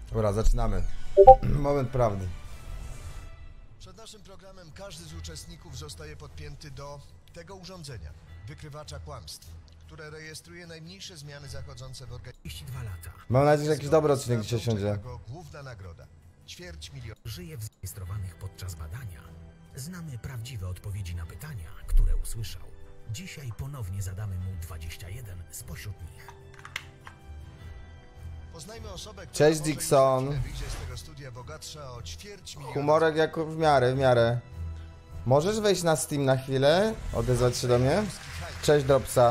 Dobra, zaczynamy. Moment prawdy. Przed naszym programem każdy z uczestników zostaje podpięty do tego urządzenia, wykrywacza kłamstw, które rejestruje najmniejsze zmiany zachodzące w organizmie. 32 lata. Mam nadzieję, że jakiś dobry odcinek dzisiaj siądzie. Główna nagroda. $250 000. Żyje w zarejestrowanych podczas badania. Znamy prawdziwe odpowiedzi na pytania, które usłyszał. Dzisiaj ponownie zadamy mu 21 spośród nich. Poznajmy osobę, która Cześć, może Dixon. już za chwilę wyjdzie z tego studia bogatsza o $250 000. Humorek jako w miarę. Możesz wejść na Steam na chwilę? Odezwać się do mnie? Cześć, Dropsa.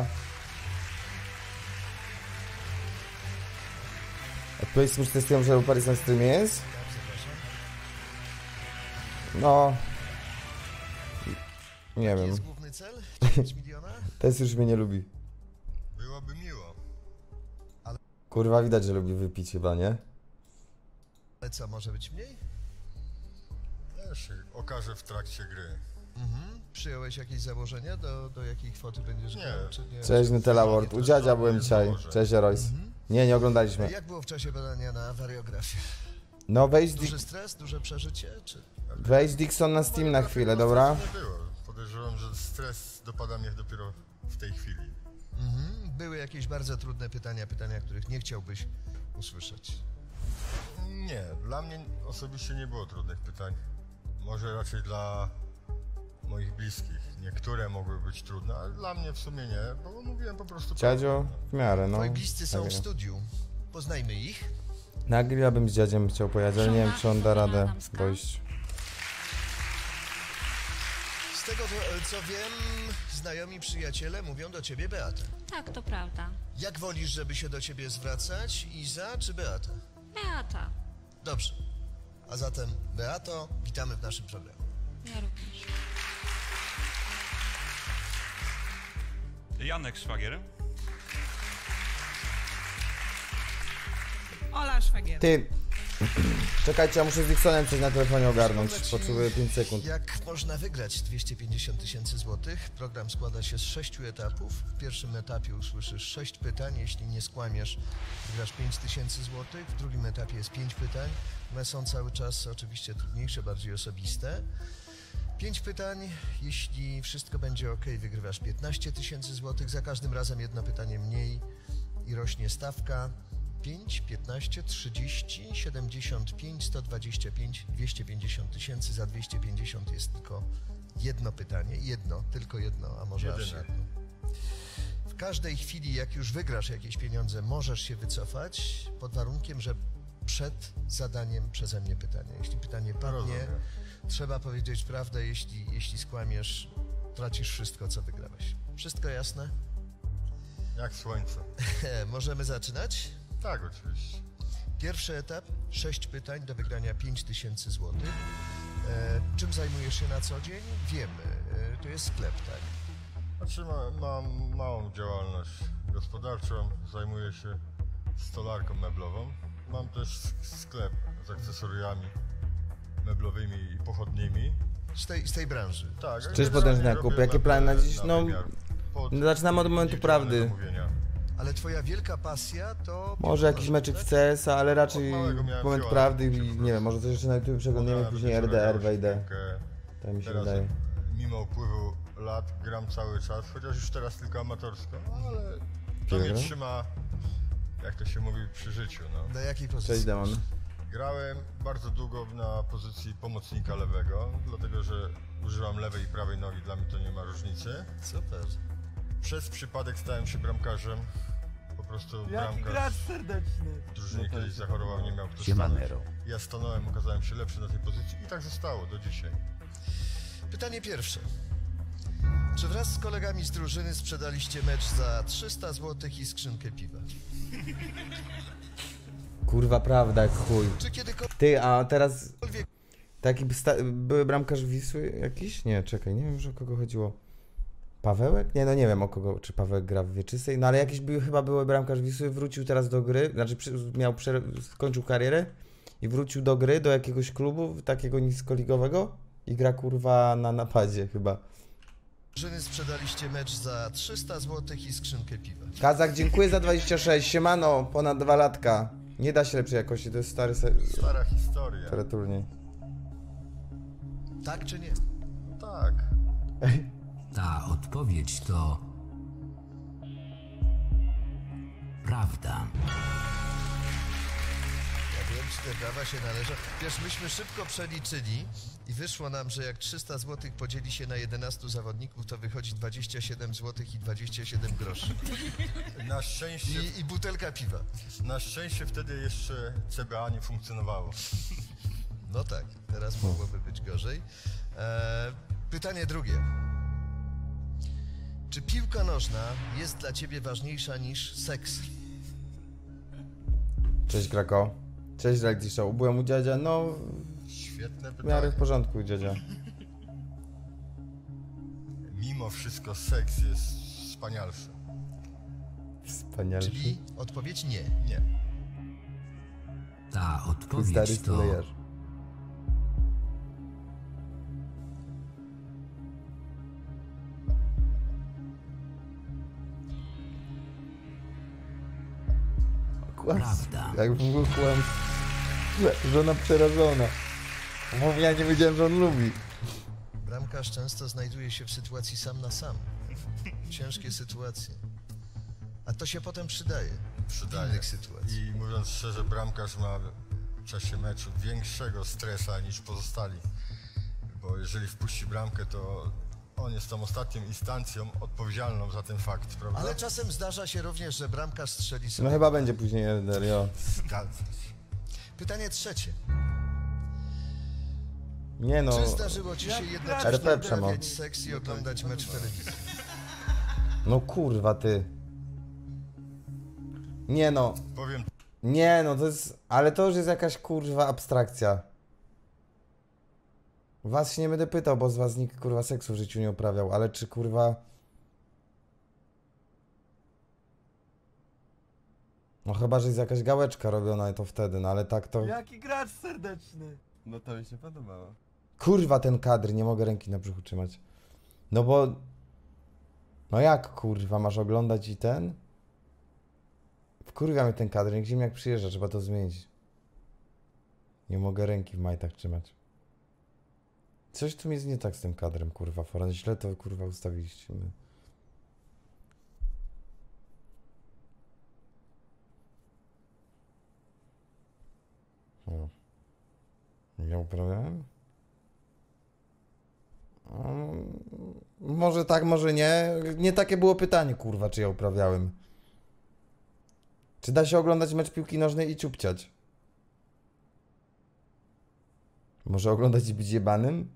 Odpowiedź słuszny z tym, że Paris na streamie jest? No... Nie Jaki wiem. jest główny cel? 10 miliona? Tess już mnie nie lubi. Byłoby miło. Kurwa, widać, że lubi wypić chyba, nie? Ale co, może być mniej? Też się okaże w trakcie gry. Przyjąłeś jakieś założenia, do jakiej kwoty będziesz Nie. grał, czy nie? Cześć, Nutella World. U dziadzia byłem dzisiaj. Cześć, Royce. Nie oglądaliśmy. Jak było w czasie badania na wariografię? No Duży stres, duże przeżycie, czy... wejdź Dixon na Steam na chwilę, dobra? Nie było. Podejrzewam, że stres dopada mnie dopiero w tej chwili. Były jakieś bardzo trudne pytania, których nie chciałbyś usłyszeć. Nie, dla mnie osobiście nie było trudnych pytań. Może raczej dla moich bliskich. Niektóre mogły być trudne, ale dla mnie w sumie nie, bo mówiłem po prostu... Dziadzio, w miarę, no. Twoi bliscy są Tak, w studiu. Poznajmy ich. na grilla bym z dziadziem chciał pojechać, ale nie wiem, czy on da radę dojść. Z tego, co wiem, znajomi przyjaciele mówią do ciebie Beata. Tak, to prawda. Jak wolisz, żeby się do ciebie zwracać? Iza czy Beata? Beata. Dobrze. A zatem, Beato, witamy w naszym programie. Ja również. Janek Szwagier. Ola Szwagier. Ty, czekajcie, ja muszę z Dixonem coś na telefonie ogarnąć. Potrzebuję 5 sekund. Jak można wygrać 250 000 złotych? Program składa się z 6 etapów. W pierwszym etapie usłyszysz 6 pytań. Jeśli nie skłamiesz, wygrasz 5000 złotych. W drugim etapie jest 5 pytań. One są cały czas oczywiście trudniejsze, bardziej osobiste. 5 pytań. Jeśli wszystko będzie ok, wygrywasz 15 000 złotych. Za każdym razem jedno pytanie mniej i rośnie stawka. 5, 15, 30, 75, 125, 250 000. Za 250 jest tylko jedno pytanie. Tylko jedno, a może aż Jedyne. jedno. W każdej chwili, jak już wygrasz jakieś pieniądze, możesz się wycofać pod warunkiem, że przed zadaniem przeze mnie pytania. Jeśli pytanie padnie, Rozumiem. trzeba powiedzieć prawdę. Jeśli skłamiesz, tracisz wszystko, co wygrałeś. Wszystko jasne? Jak słońce. Możemy zaczynać? Tak, oczywiście. Pierwszy etap, 6 pytań do wygrania 5000 złotych. Czym zajmujesz się na co dzień? Wiemy, to jest sklep, tak? Znaczy mam małą działalność gospodarczą, zajmuję się stolarką meblową. Mam też sklep z akcesoriami meblowymi i pochodnymi. Z tej branży. Tak. Cześć, generalnie potężny robię Jakub. Jakie meble plany na dziś? No, wymiar pod zaczynamy od momentu indywidualne prawdy. zamówienia. Ale twoja wielka pasja to... Może jakiś meczyk w CS, ale raczej Od małego miałem moment siłę, prawdy ale i nie wiem, może coś jeszcze na YouTube przeglądniemy, Mogłem później nawet RDR wyciągać wejdę. piłkę. Tak mi się Teraz, wydaje. mimo upływu lat, gram cały czas, chociaż już teraz tylko amatorsko, ale to mnie Dobra. trzyma, jak to się mówi, przy życiu. No. Na jakiej pozycji? Cześć, Demon. Grałem bardzo długo na pozycji pomocnika lewego, dlatego że używam lewej i prawej nogi, dla mnie to nie ma różnicy. Super. Przez przypadek stałem się bramkarzem, po prostu Jaki bramkarz gracz serdeczny. w drużynie kiedyś zachorował, nie miał kto stanąć. Siemanero. Ja stanąłem, okazałem się lepszy na tej pozycji i tak zostało do dzisiaj. Pytanie pierwsze. Czy wraz z kolegami z drużyny sprzedaliście mecz za 300 zł i skrzynkę piwa? Kurwa, prawda, jak chuj. Czy kiedykolwiek... Ty, a teraz... Taki były bramkarz Wisły jakiś? Nie, czekaj, nie wiem już o kogo chodziło. Pawełek? Nie, no nie wiem o kogo, czy Pawełek gra w Wieczystej, no ale jakiś chyba były bramkarz Wisły, wrócił teraz do gry, znaczy skończył karierę i wrócił do gry, do jakiegoś klubu takiego niskoligowego i gra kurwa na napadzie chyba. drużyny sprzedaliście mecz za 300 zł i skrzynkę piwa? Kazak, dziękuję za 26, siemano, ponad 2 latka. Nie da się lepszej jakości, to jest stary Stara historia. stary turniej. Tak czy nie? Tak. Ta odpowiedź to... prawda. Ja wiem, czy te brawa się należą. Wiesz, myśmy szybko przeliczyli i wyszło nam, że jak 300 zł podzieli się na 11 zawodników, to wychodzi 27 zł i 27 groszy. Na szczęście, I butelka piwa. na szczęście wtedy jeszcze CBA nie funkcjonowało. No tak, teraz mogłoby być gorzej. Pytanie drugie. Czy piłka nożna jest dla ciebie ważniejsza niż seks? Cześć Krako. Cześć Reality Show. Byłem u dziadzia, no Świetne w miarę pytanie. w porządku u dziadzia. Mimo wszystko seks jest wspanialszy. Wspanialszy. Czyli odpowiedź nie. Nie. Ta Twój stary odpowiedź to... stulejarz. Prawda. Jak był żona przerażona. Bo ja nie wiedziałem, że on lubi. Bramkarz często znajduje się w sytuacji sam na sam. Ciężkie sytuacje. A to się potem przydaje. W Przydaje. innych sytuacji. I mówiąc szczerze, bramkarz ma w czasie meczu większego stresa niż pozostali. Bo jeżeli wpuści bramkę, to on jest tą ostatnią instancją odpowiedzialną za ten fakt, prawda? Ale czasem zdarza się również, że bramkarz strzeli sobie. No chyba będzie później RDR, jo. Zgadza się. Pytanie trzecie. Nie no. Czy zdarzyło ci się jednocześnie RP Przemo. uprawiać seks i oglądać mecz w telewizji? No kurwa ty. Nie no. Powiem, Nie no, to jest... Ale to już jest jakaś kurwa abstrakcja. Was się nie będę pytał, bo z was nikt kurwa seksu w życiu nie uprawiał, ale czy kurwa... No chyba, że jest jakaś gałeczka robiona to wtedy, no ale tak to... Jaki gracz serdeczny! No to mi się podobało. Kurwa ten kadr, nie mogę ręki na brzuchu trzymać. No bo... No jak kurwa, masz oglądać i ten? Wkurwia mnie ten kadr, niech ziemniak przyjeżdża, trzeba to zmienić. Nie mogę ręki w majtach trzymać. Coś tu jest nie tak z tym kadrem, kurwa, Foran. Źle to kurwa ustawiliście. Ja uprawiałem? Może tak, może nie. Nie takie było pytanie, kurwa, czy ja uprawiałem. Czy da się oglądać mecz piłki nożnej i ciupciać? Może oglądać i być jebanym?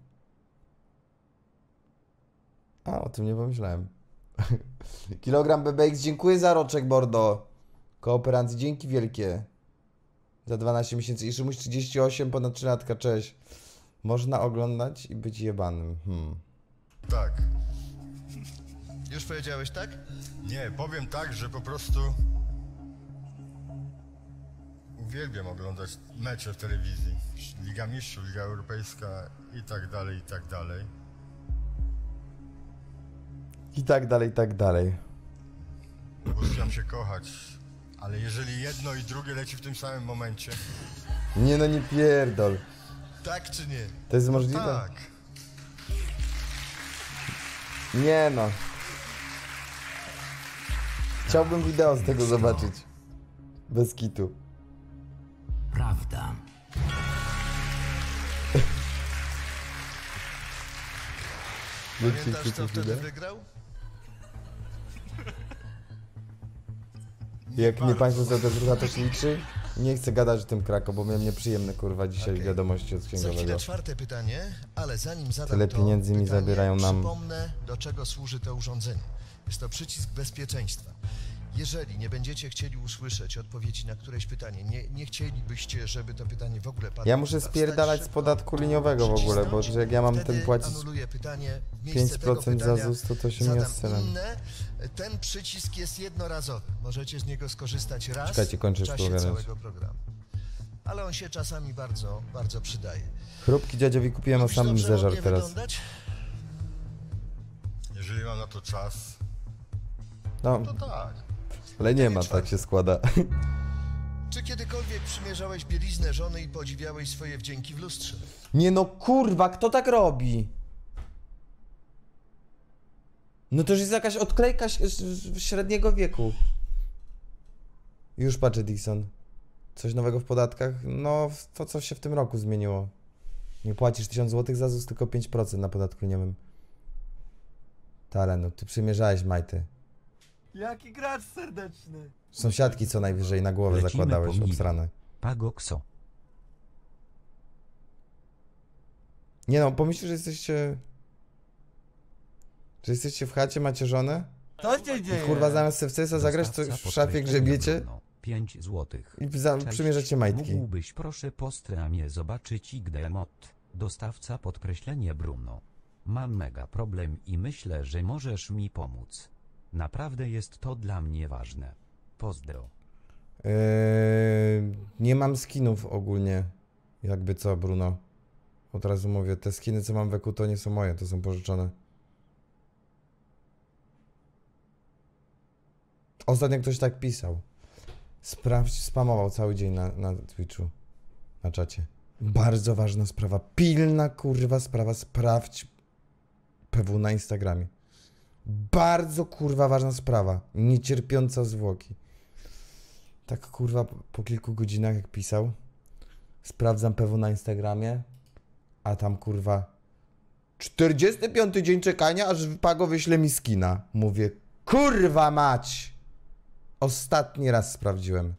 A, o tym nie pomyślałem. Kilogram BBX, dziękuję za roczek, Bordo. Kooperacji, dzięki wielkie. Za 12 miesięcy i Szymuś 38, ponad 3 latka, cześć. Można oglądać i być jebanym. tak. Już powiedziałeś tak? Nie, powiem tak, że po prostu uwielbiam oglądać mecze w telewizji. Liga Mistrzów, Liga Europejska i tak dalej, i tak dalej. I tak dalej, i tak dalej. Puszczam się kochać, ale jeżeli jedno i drugie leci w tym samym momencie, Nie no, nie pierdol. Tak czy nie? To jest możliwe? tak. Nie no. Chciałbym wideo z tego zobaczyć. Bez kitu. Prawda. Pamiętasz, kto wtedy wygrał? Jak mnie państwo sobie też rucha, to się liczy? Nie chcę gadać o tym Krako, bo miałem nieprzyjemne kurwa dzisiaj Okej. wiadomości od Za chwilę księgowego. czwarte pytanie, ale zanim zadam Tyle to pieniędzy mi pytanie, zabierają nam. Przypomnę, do czego służy to urządzenie. Jest to przycisk bezpieczeństwa. Jeżeli nie będziecie chcieli usłyszeć odpowiedzi na któreś pytanie, nie chcielibyście, żeby to pytanie w ogóle padło. Ja muszę wstać spierdalać z szybko, podatku liniowego w ogóle, bo przycisnąć, jak ja mam wtedy ten płacić anuluję pytanie. W miejsce tego 5% za pytania ZUS, to się mi zadam odstrzelam. inne. Ten przycisk jest jednorazowy. Możecie z niego skorzystać raz Czekajcie, kończę w czasie już tu całego programu. Ale on się czasami bardzo, bardzo przydaje. Chrupki dziadziowi kupiłem, a Lubisz sam dobrze zeżar modnie teraz. wyglądać? Jeżeli mam na to czas, No, to tak. ale nie ma, czwarte. tak się składa. Czy kiedykolwiek przymierzałeś bieliznę żony i podziwiałeś swoje wdzięki w lustrze? Nie no kurwa, kto tak robi? No to już jest jakaś odklejka średniego wieku. Już patrzę, Dixon. Coś nowego w podatkach? No, to co się w tym roku zmieniło. Nie płacisz 1000 zł za ZUS, tylko 5% na podatku liniowym. Tale, no ty przymierzałeś majty. Jaki gracz serdeczny. Sąsiadki co najwyżej na głowę Lecimy zakładałeś, po obsrane. Pagokso. Nie no, pomyślisz, że jesteście... Że jesteście w chacie, macie żonę? Co się I dzieje? kurwa zamiast w CS zagrać, to Dostawca w szafie podkreślenia grzebiecie 5 złotych. i Cześć. przymierzacie majtki. Mógłbyś proszę po stramie zobaczyć XD-mod. Dostawca podkreślenie Bruno. Mam mega problem i myślę, że możesz mi pomóc. Naprawdę jest to dla mnie ważne. Pozdro. Nie mam skinów ogólnie. Jakby co, Bruno? Od razu mówię, te skiny co mam w EQ to nie są moje, to są pożyczone. Ostatnio ktoś tak pisał. Sprawdź, spamował cały dzień na Twitchu. Na czacie. Bardzo ważna sprawa. Pilna kurwa sprawa. Sprawdź PW na Instagramie. Bardzo kurwa ważna sprawa. Niecierpiąca zwłoki. Tak kurwa po kilku godzinach jak pisał. Sprawdzam PW na Instagramie. A tam kurwa 45 dzień czekania, aż Pago wyśle mi skina. Mówię, kurwa mać! Ostatni raz sprawdziłem.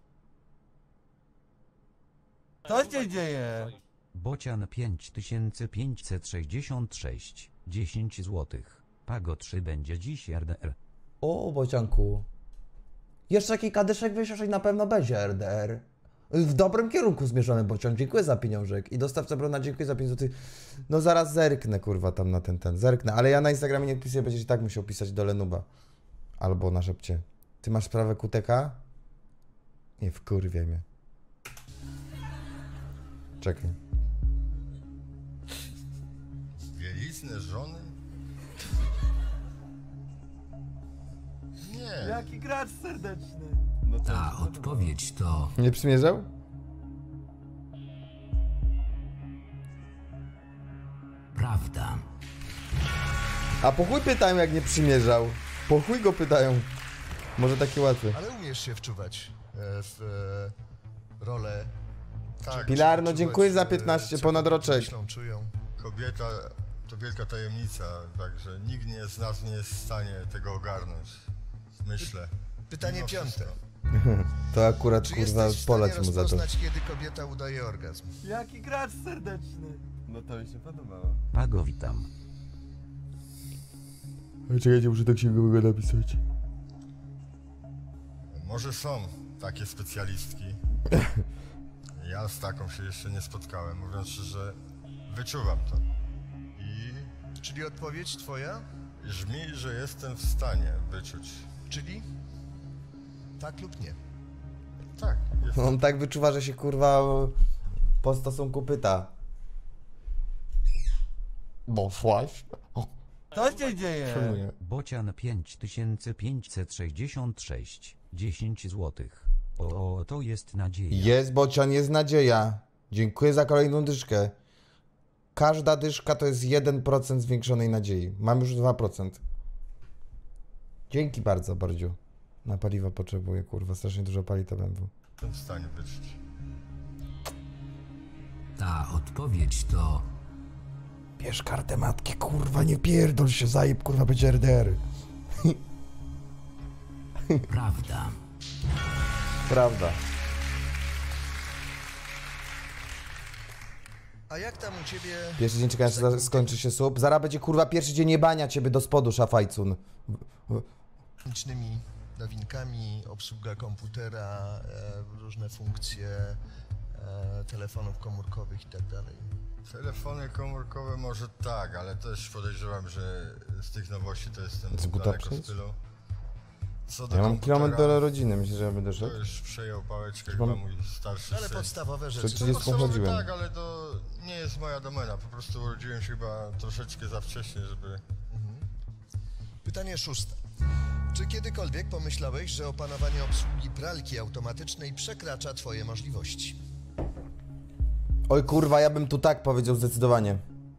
Co się dzieje? Bocian 5566. 10 złotych. Pago 3 będzie dziś RDR. O, Bocianku. Jeszcze kilka dyszek wyślesz i na pewno będzie RDR. W dobrym kierunku zmierzony, Bocian. Dziękuję za pieniążek. I dostawca Brona, dziękuję za 5 zł. No zaraz zerknę, kurwa, tam na ten. Zerknę. Ale ja na Instagramie nie pisuję, będziesz i tak musiał pisać do Lenuba. Albo na szepcie. Ty masz sprawę QTK? Nie wkurwiaj mnie. Czekaj. Bieliznę żony? Nie. Jaki gracz serdeczny. No to Ta odpowiedź to Nie przymierzał? prawda. A po chuj pytają, jak nie przymierzał. Po chuj go pytają. Może takie łatwe. Ale umiesz się wczuwać w rolę. Tak, Pilar, no Czuwać, dziękuję za co 15 kobiety ponad roczek. Myślą, czują. kobieta to wielka tajemnica, także nikt z nas nie jest w stanie tego ogarnąć. Myślę. Pytanie Mimo piąte. wszystko. To akurat Czy kurwa jesteś w stanie polać mu za to. rozpoznać, kiedy kobieta udaje orgazm? Jaki gracz serdeczny. No to mi się podobało. Pago witam. Czekajcie, muszę tak się go napisać. Może są takie specjalistki. Ja z taką się jeszcze nie spotkałem, mówiąc szczerze, wyczuwam to. I Czyli odpowiedź twoja? brzmi, że jestem w stanie wyczuć. Czyli tak lub nie? Tak, jestem. On tak wyczuwa, że się kurwa po stosunku pyta. Bo szłaś? Co się dzieje? Bocian 5566. 10 złotych. O, to jest nadzieja. Jest, Bocian, jest nadzieja. Dziękuję za kolejną dyszkę. Każda dyszka to jest 1% zwiększonej nadziei. Mam już 2%. Dzięki bardzo, Bardziu. Na paliwo potrzebuję, kurwa. Strasznie dużo pali to BMW. Jestem w stanie wyczuć. Ta odpowiedź to Bierz kartę matki, kurwa, nie pierdol się, zajeb, kurwa, będzie RDR. prawda. Prawda. A jak tam u ciebie Pierwszy dzień czekania, aż skończy się słup. Zaraz będzie, kurwa, pierwszy dzień jebania ciebie do spodu, szafajcun. technicznymi nowinkami, obsługa komputera, różne funkcje telefonów komórkowych i tak dalej? Telefony komórkowe może tak, ale też podejrzewam, że z tych nowości to jestem Z buta daleko z przejść? tyłu. Co do Ja mam komputera, kilometr do rodziny, myślę, że ja będę to szedł. już przejął pałeczkę Mam- chyba mój starszy Ale syn. podstawowe Przed rzeczy. 30 Podstawowe chodziłem. tak, ale to nie jest moja domena. Po prostu urodziłem się chyba troszeczkę za wcześnie, żeby... Pytanie szóste. Czy kiedykolwiek pomyślałeś, że opanowanie obsługi pralki automatycznej przekracza twoje możliwości? Oj kurwa, ja bym tu tak powiedział zdecydowanie.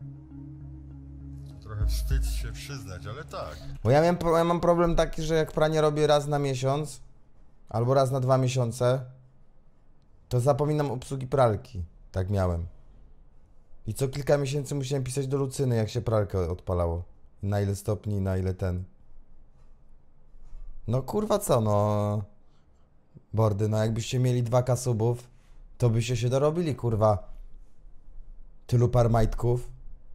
Trochę wstyd się przyznać, ale tak. Bo ja mam problem taki, że jak pranie robię raz na miesiąc, albo raz na 2 miesiące, to zapominam obsługi pralki. Tak miałem. I co kilka miesięcy musiałem pisać do Lucyny, jak się pralkę odpalało. Na ile stopni, na ile ten. No kurwa co, no... Bordy, no jakbyście mieli 2K subów, to byście się dorobili, kurwa. Tylu par majtków.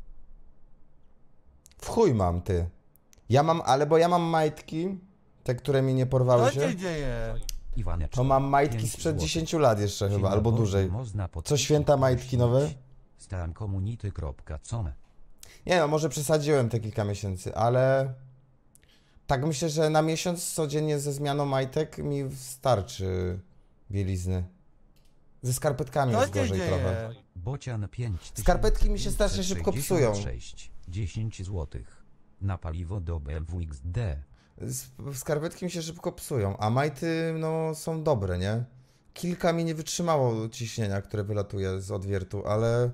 W chuj mam, ty. Ja mam, ale bo ja mam majtki, te, które mi nie porwały Co się. się dzieje? Iwaneczko, To mam majtki 5 sprzed złotych. 10 lat jeszcze chyba, Dzień albo dobry, dłużej. można Co podpisać święta majtki nowe? stancommunity.com. Nie no, może przesadziłem te kilka miesięcy, ale... Tak myślę, że na miesiąc codziennie ze zmianą majtek mi starczy bielizny. Ze skarpetkami Co jest się gorzej dzieje? trochę. Bocian 5. Skarpetki mi się strasznie szybko psują. 10 złotych. Na paliwo do BMW XD. Skarpetki mi się szybko psują, a majty no są dobre, nie? Kilka mi nie wytrzymało ciśnienia, które wylatuje z odwiertu, ale...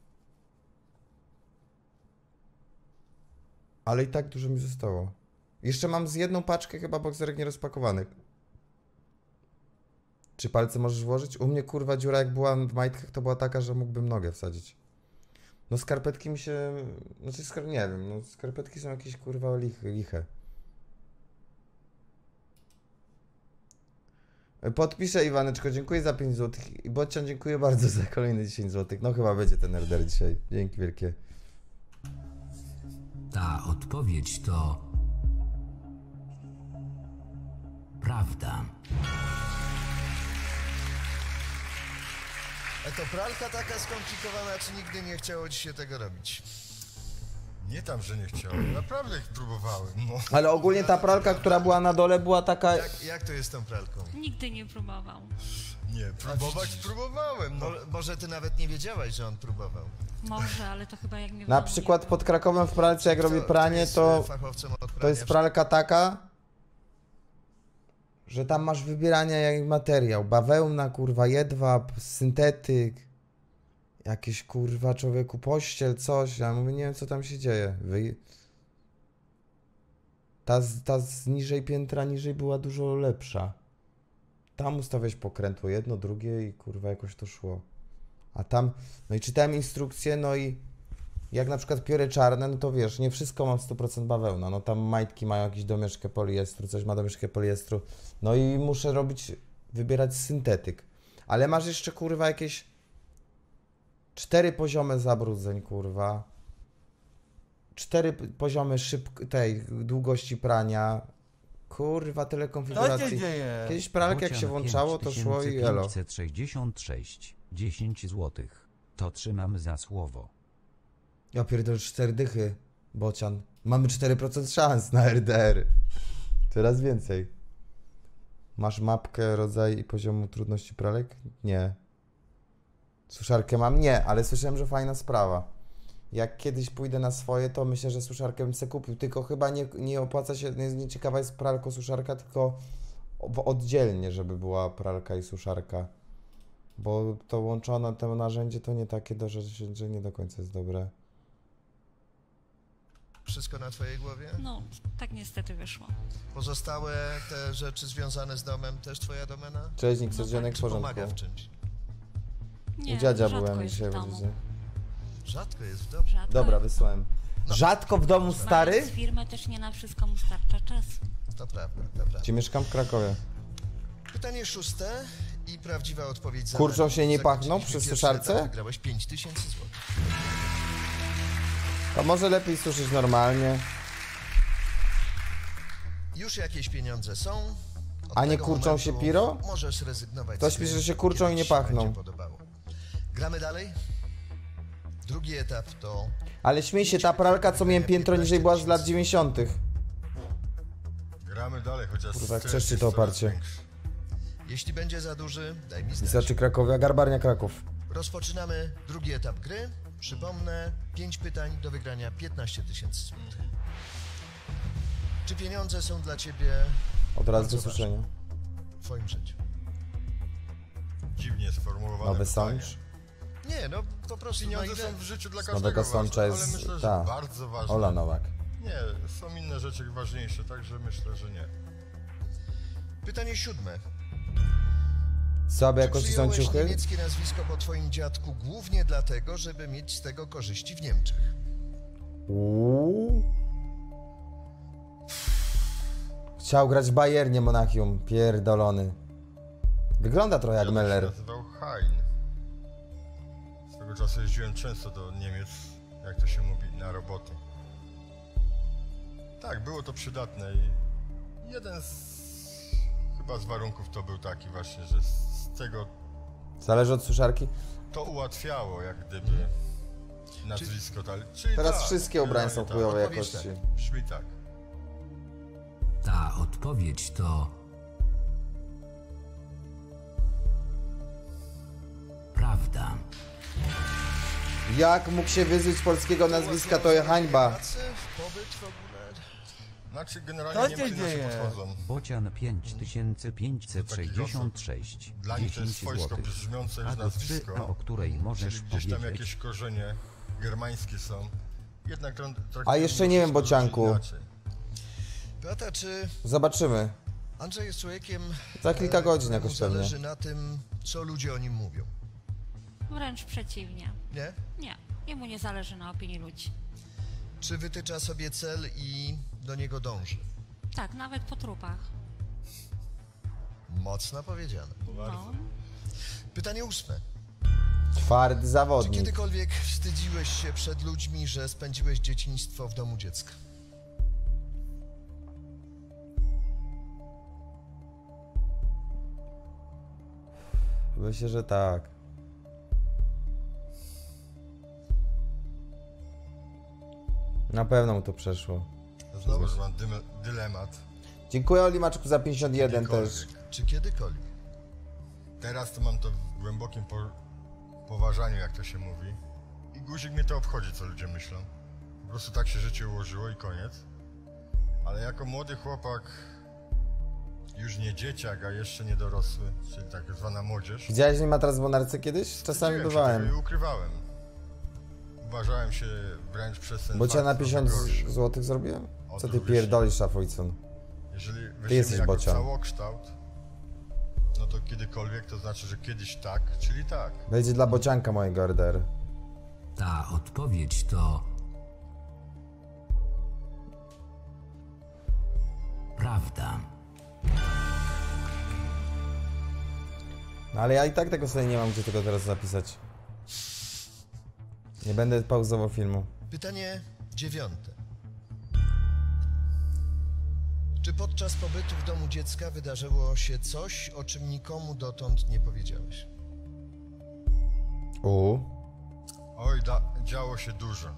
Ale i tak dużo mi zostało. Jeszcze mam z jedną paczkę chyba bokserek nierozpakowanych. Czy palce możesz włożyć? U mnie kurwa dziura jak była w majtkach to była taka, że mógłbym nogę wsadzić. No skarpetki mi się... Znaczy nie wiem, no skarpetki są jakieś kurwa liche. Podpiszę Iwaneczko, dziękuję za 5 zł. I Bocian dziękuję bardzo za kolejne 10 zł. No chyba będzie ten RDR dzisiaj. Dzięki wielkie. Ta odpowiedź to... prawda. To pralka taka skomplikowana, czy nigdy nie chciało ci się tego robić? Nie tam, że nie chciałem. Naprawdę ich próbowałem, no. Ale ogólnie ta pralka, która była na dole była taka... Jak to jest z tą pralką? Nigdy nie próbował. Nie, próbować próbowałem, no. Może ty nawet nie wiedziałaś, że on próbował. Może, ale to chyba jak mnie w Na domu przykład nie pod Krakowem w pralce jak robię pranie jest to... fachowcem od To jest prania. pralka taka, że tam masz wybierania jak materiał. Bawełna, kurwa, jedwab, syntetyk, jakieś kurwa człowieku pościel, coś. Ja mówię, nie wiem co tam się dzieje. Ta z niżej piętra niżej była dużo lepsza. Tam ustawiać pokrętło jedno, drugie i kurwa jakoś to szło. A tam, no i czytałem instrukcję, no i jak na przykład pióry czarne, no to wiesz, nie wszystko mam 100% bawełna, no tam majtki mają jakąś domieszkę poliestru, coś ma domieszkę poliestru, no i muszę wybierać syntetyk. Ale masz jeszcze, kurwa, jakieś 4 poziomy zabrudzeń, kurwa. 4 poziomy tej długości prania. Kurwa, tyle Co się konfiguracji. dzieje? Kiedyś pralkę jak się włączało, to szło i elo. 5566. 10 złotych. To trzymam za słowo. Ja pierdolę 4 dychy, Bocian. Mamy 4% szans na RDR. Coraz więcej. Masz mapkę, rodzaj i poziomu trudności pralek? Nie. Suszarkę mam? Nie, ale słyszałem, że fajna sprawa. Jak kiedyś pójdę na swoje, to myślę, że suszarkę bym sobie kupił. Tylko chyba nie opłaca się, nie ciekawa jest pralko-suszarka, tylko oddzielnie, żeby była pralka i suszarka. Bo to łączone to narzędzie to nie takie, że nie do końca jest dobre. Wszystko na twojej głowie? No, tak niestety wyszło. Pozostałe te rzeczy związane z domem też twoja domena? Cześć, Nick, No codziennych Czy w porządku. pomaga w czymś? Nie, U dziadzia rzadko byłem jest dzisiaj w w domu. rodzinie. Rzadko jest w domu. Rzadko Dobra, jest, wysłałem. Rzadko w domu stary? Mając firmę też nie na wszystko mu starcza czasu. To prawda, to prawda. Ci mieszkam w Krakowie. Pytanie 6 i prawdziwa odpowiedź za Kurczą nami. się nie pachną Zakończyliśmy przy pierwszy suszarce? etap, Wygrałeś 5000 zł. To może lepiej suszyć normalnie. Już jakieś pieniądze są. Od A nie tego kurczą momentu się piro? Możesz rezygnować. Ktoś z pisze, tym, że się kurczą kiedy i nie ci się pachną. będzie podobało. Gramy dalej? Drugi etap to... Ale śmiej się, ta pralka co miałem piętro niżej była z lat 90. Gramy dalej, chociaż Kurwa, jak stres trzeszczy jest to coraz oparcie. większy. Jeśli będzie za duży, daj mi znać. Wystarczy Krakowia, Garbarnia Kraków. Rozpoczynamy drugi etap gry. Przypomnę, 5 pytań do wygrania 15 000 złotych. Czy pieniądze są dla ciebie Od razu Bardzo do słyszenia. w twoim życiu? Dziwnie sformułowane Nowy pytanie. sącz. Nie, no po prostu Pieniądze na ile... są w życiu dla Z każdego Nowego Sącza ważne, ale jest myślę, że ta bardzo ważne. Ola Nowak. Nie, są inne rzeczy ważniejsze, także myślę, że nie. Pytanie 7. Słabe Czy jakości są przyjąłeś ciuchy? niemieckie nazwisko po twoim dziadku głównie dlatego, żeby mieć z tego korzyści w Niemczech? Uuu. Chciał grać w Bayernie Monachium, pierdolony. Wygląda trochę jak Ja Meller. się nazywał Hein. Swego czasu jeździłem często do Niemiec, jak to się mówi, na roboty. Tak, było to przydatne i jeden chyba z warunków to był taki właśnie, że z tego Zależy od suszarki? to ułatwiało jak gdyby nazwisko. Czyli Teraz tak, wszystkie ubrania są generalnie chujowej Odpowiedź jakości. tak. Brzmi tak. Ta odpowiedź to... prawda. Jak mógł się wyzyć polskiego nazwiska, to jest hańba. Pracy, pobyt w ogóle? Znaczy Co generalnie się Niemcy inaczej dzieje? podchodzą. Bocian 5566, Dla nich to jest 10 swojsko zł. brzmiące już A do 3, nazwisko. o której możesz Czyli gdzieś tam powiedzieć. jakieś korzenie germańskie są. Jednak A jeszcze nie wiem, Bocianku. Inaczej. Beata, czy Zobaczymy. Andrzej jest człowiekiem... Za kilka godzin któremu jakoś pewnie. zależy na tym, co ludzie o nim mówią? Wręcz przeciwnie. Nie? Nie, jemu nie zależy na opinii ludzi. Czy wytycza sobie cel i do niego dąży? Tak, nawet po trupach. Mocno powiedziane. No. Pytanie 8. Twardy Czy zawodnik. kiedykolwiek wstydziłeś się przed ludźmi, że spędziłeś dzieciństwo w domu dziecka? Myślę, że tak. Na pewno mu to przeszło. Znowu, że mam dylemat. Dziękuję Olimaczku za 51 Kiedykolwiek. też. Czy kiedykolwiek? Teraz to mam to w głębokim poważaniu, jak to się mówi. I guzik mnie to obchodzi, co ludzie myślą. Po prostu tak się życie ułożyło i koniec. Ale jako młody chłopak, już nie dzieciak, a jeszcze nie dorosły, czyli tak zwana młodzież. Widziałeś mnie materac w Bonarce kiedyś? Czasami wstydziłem się bywałem. tego i ukrywałem. Uważałem się wręcz przez ten Bo cię na fakt 50 gorszy. zł zrobiłem? O, Co to ty wyżej. pierdolisz, Szafojcon? Jeżeli jesteś weźmiemy jako bocian. całokształt, no to kiedykolwiek to znaczy, że kiedyś tak, czyli tak. Będzie dla bocianka mojego RDR. Ta odpowiedź to... prawda. No ale ja i tak tego sobie nie mam gdzie tego teraz zapisać. Nie będę pauzował filmu. Pytanie 9. Czy podczas pobytu w domu dziecka wydarzyło się coś, o czym nikomu dotąd nie powiedziałeś? Oj, działo się dużo.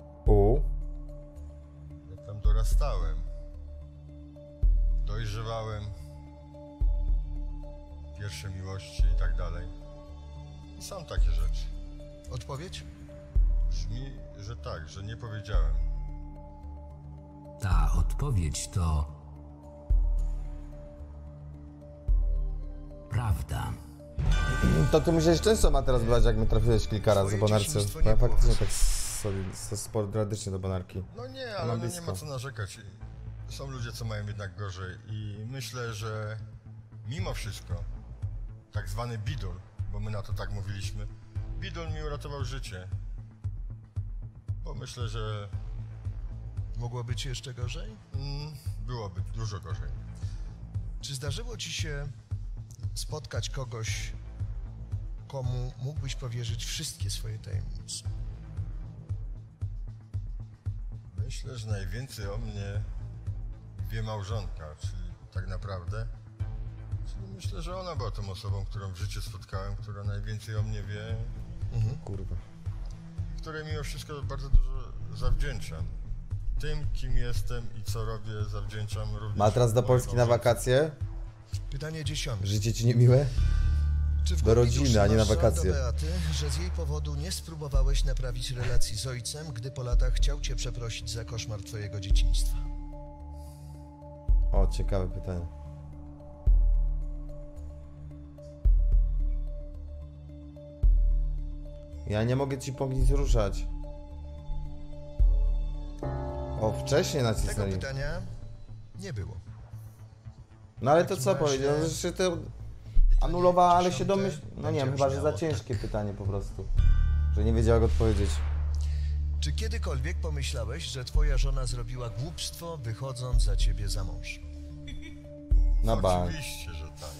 Ja tam dorastałem. Dojrzewałem. Pierwsze miłości i tak dalej. I są takie rzeczy. Odpowiedź? Brzmi, że tak, że nie powiedziałem. Ta odpowiedź to... prawda. To ty musiałeś często materac brać, jak my trafiłeś kilka razy do Twoje Bonarce. dzieciństwo nie Faktycznie było. tak sporadycznie do Bonarki. No nie, Ona ale no nie blisko. ma co narzekać. Są ludzie, co mają jednak gorzej i myślę, że mimo wszystko tak zwany bidul, bo my na to tak mówiliśmy, bidul mi uratował życie. Bo myślę, że Mogło być jeszcze gorzej? byłoby dużo gorzej. Czy zdarzyło ci się spotkać kogoś, komu mógłbyś powierzyć wszystkie swoje tajemnice? Myślę, że najwięcej o mnie wie małżonka, czyli tak naprawdę. Czyli myślę, że ona była tą osobą, którą w życiu spotkałem, która najwięcej o mnie wie, Kurwa. której mimo wszystko bardzo dużo zawdzięczam. Tym, kim jestem i co robię, zawdzięczam również... Materac do mojej Polski na małżonce. wakacje? Pytanie 10. Życie ci niemiłe? Czy w Do głębi rodziny, duszy a nie na masz żal wakacje. do Beaty, że z jej powodu nie spróbowałeś naprawić relacji z ojcem, gdy po latach chciał cię przeprosić za koszmar twojego dzieciństwa? O, ciekawe pytanie. Ja nie mogę ci pomóc nic ruszać. O, wcześniej Tego nacisnęli. pytania nie było. No ale w to takim co razie powiedział? No, że to anulowała, ale się 10. domyśl... No nie wiem, będzie chyba, że za brzmiało ciężkie pytanie po prostu. Że nie wiedział jak odpowiedzieć. Czy kiedykolwiek pomyślałeś, że twoja żona zrobiła głupstwo, wychodząc za ciebie za mąż? Na bank. Oczywiście, że tak.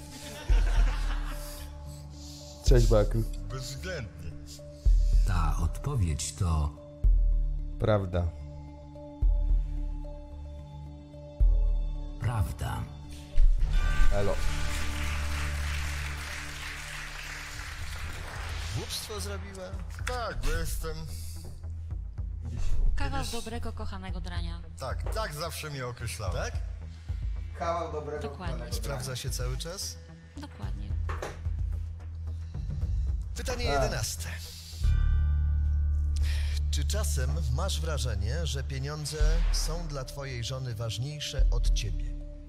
Cześć, Baku. Bezwzględnie. Ta odpowiedź to Prawda. prawda. Elo. Głupstwo zrobiła? Tak, bo jestem... Kawał dobrego, kochanego drania. Tak zawsze mnie określałem. Tak? Kawał dobrego. Dokładnie. Sprawdza się cały czas? Dokładnie. Pytanie 11. Czy czasem masz wrażenie, że pieniądze są dla twojej żony ważniejsze od ciebie?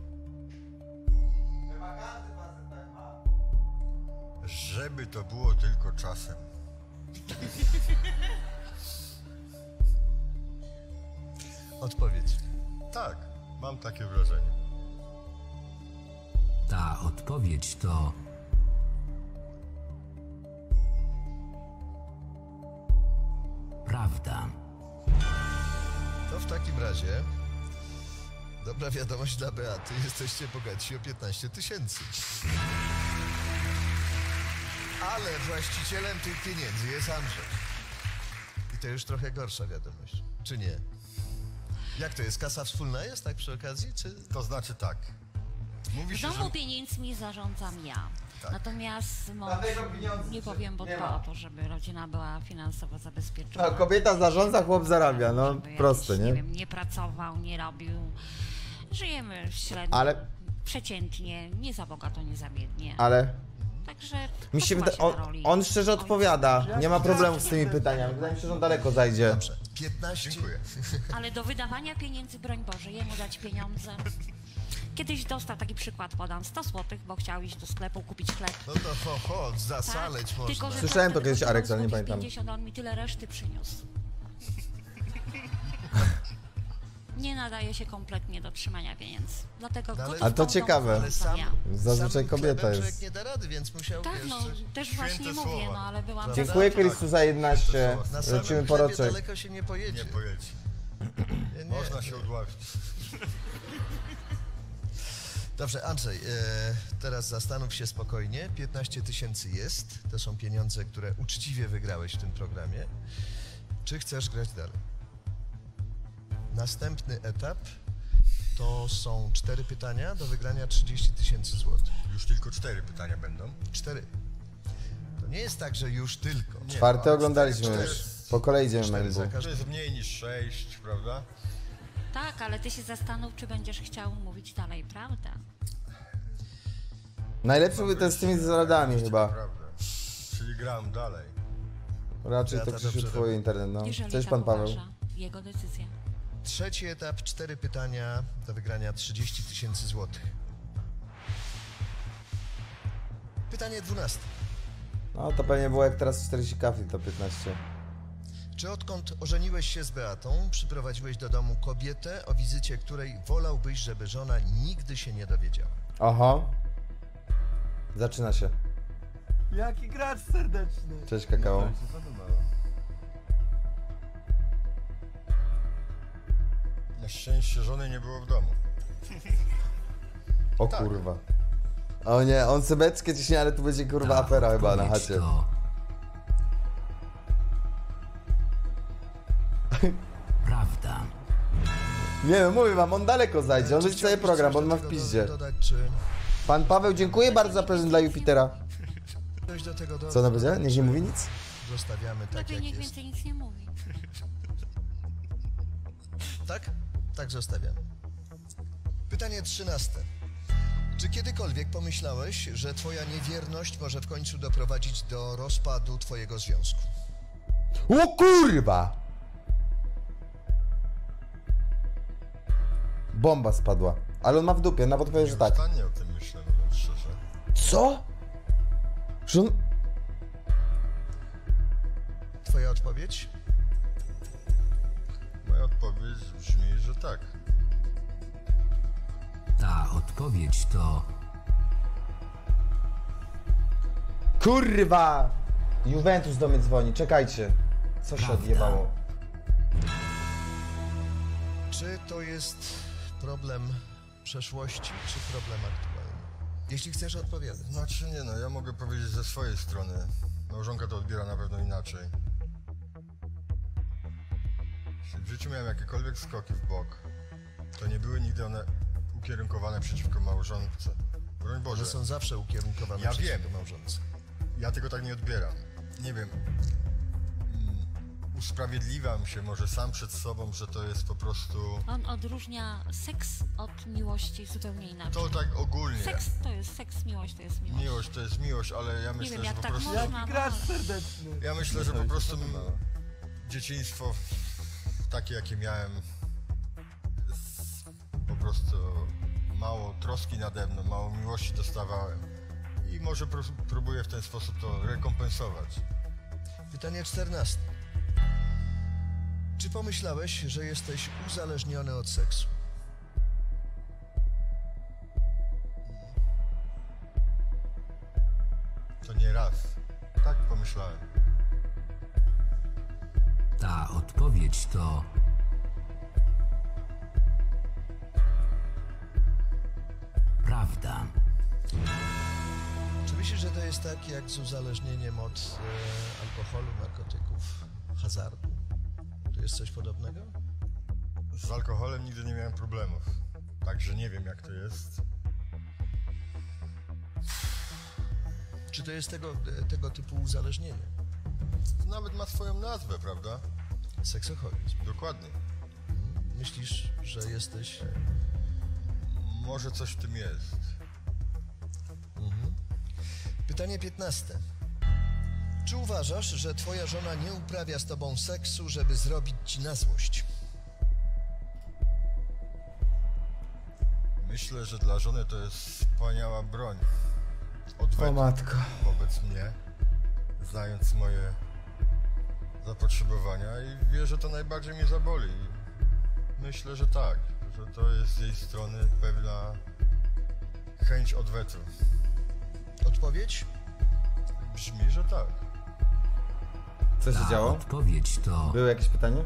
Żeby to było tylko czasem. Odpowiedź. Tak, mam takie wrażenie. Ta odpowiedź to prawda. To w takim razie dobra wiadomość dla Beaty. Jesteście bogatsi o 15 000. Ale właścicielem tych pieniędzy jest Andrzej. I to już trochę gorsza wiadomość. Czy nie? Jak to jest? Kasa wspólna jest tak przy okazji? Czy... To znaczy tak. Mówi W się, domu że... pieniędzmi zarządzam ja. Tak. Natomiast mąż, Dlatego pieniądze nie powiem, bo nie dba ma. o to, żeby rodzina była finansowo zabezpieczona. A kobieta zarządza, chłop zarabia, no Żeby proste, jakiś, nie? wiem, nie pracował, nie robił. Żyjemy średnio, Ale- przeciętnie, nie za bogato, nie za biednie. Ale Także mi się poczuła wydaje, na roli on szczerze ojca. odpowiada, nie ma problemu z tymi pytaniami, wydaje mi się, że on daleko zajdzie. Dobrze. 15. Dziękuję. Ale do wydawania pieniędzy, broń Boże, jemu dać pieniądze. Kiedyś dostał taki przykład, podam 100 zł, bo chciał iść do sklepu kupić chleb. No to zasaleć można. Tylko, że Słyszałem to potem kiedyś, Arek, ale nie kupić pamiętam. 50, a on mi tyle reszty przyniósł. Nie nadaje się kompletnie do trzymania pieniędzy. Dlatego No ale- gotówką Ale to w domu ciekawe. Ale sam, Zazwyczaj samym kobieta chlebem jest. człowiek nie da rady, więc musiał, Tak, wiesz, no, coś... też Święte właśnie słowa. mówię, no ale byłam... Prawda? Dziękuję Krystusa 11, Na samym lecimy po chlebie roczek. daleko się nie pojedzie. Nie pojedź. Nie, Można się odławić. Dobrze, Andrzej, teraz zastanów się spokojnie. 15 000 jest. To są pieniądze, które uczciwie wygrałeś w tym programie. Czy chcesz grać dalej? Następny etap to są 4 pytania do wygrania 30 000 złotych. Już tylko 4 pytania będą. 4. To nie jest tak, że już tylko. Nie, Czwarty ale oglądaliśmy cztery- już, po kolei idziemy 4 Mębu. za To każdym. jest mniej niż 6, prawda? Tak, ale ty się zastanów, czy będziesz chciał mówić dalej, prawda? Najlepszy był ten z tymi zaradami chyba. Prawda. Czyli gram dalej. Raczej Beata to Krzysiu dobrze twój robi. internet, no. Jeżeli Cześć tak pan Paweł. uważa, jego decyzja. Trzeci etap, 4 pytania do wygrania 30 000 złotych. Pytanie 12. No to pewnie było jak teraz 40 kafli, to 15. Czy odkąd ożeniłeś się z Beatą, przyprowadziłeś do domu kobietę, o wizycie której wolałbyś, żeby żona nigdy się nie dowiedziała? Oho. Zaczyna się. Jaki gracz serdeczny. Cześć kakao. To mi się podobało. Na szczęście żony nie było w domu. O Tak. kurwa. O nie, on sebeckie ciśnie, ale tu będzie kurwa Ta afera chyba na odpowiedź chacie. to prawda. Nie no, mówię wam, on daleko zajdzie, on Czy leci cały chciałbyś program, coś bo on do ma w tego piździe. Dodać, czy Pan Paweł, dziękuję bardzo za prezent dla Jupitera. coś do tego dodać? Co ona powiedziała? Niech nie mówi nic? Zostawiamy tak, Lepiej jak niech jest. więcej nic nie mówi. Tak? Tak zostawiamy. Pytanie 13. Czy kiedykolwiek pomyślałeś, że twoja niewierność może w końcu doprowadzić do rozpadu twojego związku? O kurwa! Bomba spadła. Ale on ma w dupie, nawet powie, że tak. Nieustannie o tym myślę, mówiąc szczerze. Co? Że on... Twoja odpowiedź? Moja odpowiedź brzmi, że tak. Ta odpowiedź to Kurwa! Juventus do mnie dzwoni, czekajcie. Co się Prawda. odjebało? Czy to jest problem przeszłości, czy problem aktualny? Jeśli chcesz odpowiadać. Znaczy nie no, ja mogę powiedzieć ze swojej strony. Małżonka to odbiera na pewno inaczej. Jeśli w życiu miałem jakiekolwiek skoki w bok, to nie były nigdy one ukierunkowane przeciwko małżonce. Broń Boże, Że są zawsze ukierunkowane Ja przeciwko wiem. małżonce. ja tego tak nie odbieram. Nie wiem, usprawiedliwiam się może sam przed sobą, że to jest po prostu... On odróżnia seks od miłości zupełnie inaczej. To tak ogólnie. Seks to jest seks, miłość to jest miłość. Miłość to jest miłość, ale ja Nie myślę, wiem, że jak po tak prostu... można, Jaki no. gracz serdeczny. Ja myślę, że po prostu dzieciństwo takie, jakie miałem, po prostu mało troski nade mną, mało miłości dostawałem i może próbuję w ten sposób to rekompensować. Pytanie 14. Czy pomyślałeś, że jesteś uzależniony od seksu? To nie raz. Tak pomyślałem. ta odpowiedź to prawda. Czy myślisz, że to jest tak jak z uzależnieniem od alkoholu, narkotyków, hazardu? To jest coś podobnego? Z alkoholem nigdy nie miałem problemów, także nie wiem jak to jest. Czy to jest tego typu uzależnienie? To nawet ma swoją nazwę, prawda? Seksoholizm. Dokładnie. Myślisz, że jesteś... Może coś w tym jest. Pytanie 15. Czy uważasz, że twoja żona nie uprawia z tobą seksu, żeby zrobić ci na złość? Myślę, że dla żony to jest wspaniała broń. O Odwetu matko. wobec mnie, znając moje zapotrzebowania i wie, że to najbardziej mnie zaboli. Myślę, że tak, że to jest z jej strony pewna chęć odwetu. Odpowiedź? Brzmi, że tak. Co się Ta działo? odpowiedź to Było jakieś pytanie?